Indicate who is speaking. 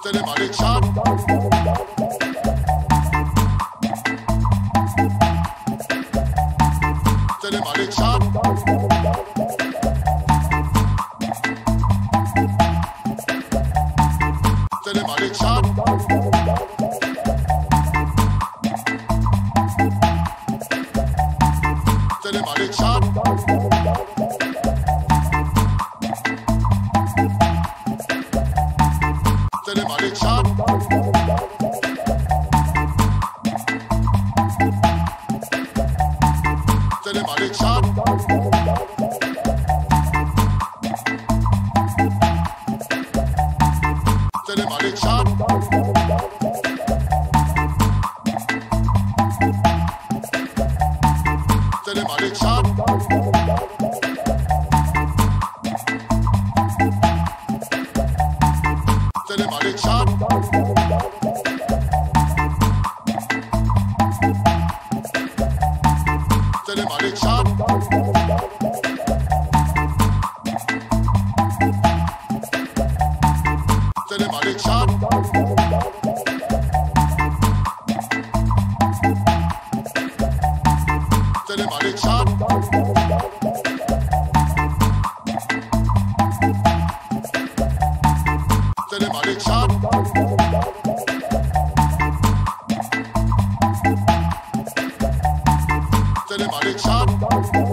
Speaker 1: Tell them I did shot. Tell them I did shot. Tell them I did shot. Tell them I did shot. Tell them I did shot. Tell them I did shot. Tell them I did shot. Tell them I did shot. Tell them I did shot. Tell them I did shot. Tell them I did shot. Tell them I did shot. Tell them I did shot. Tell them I did shot.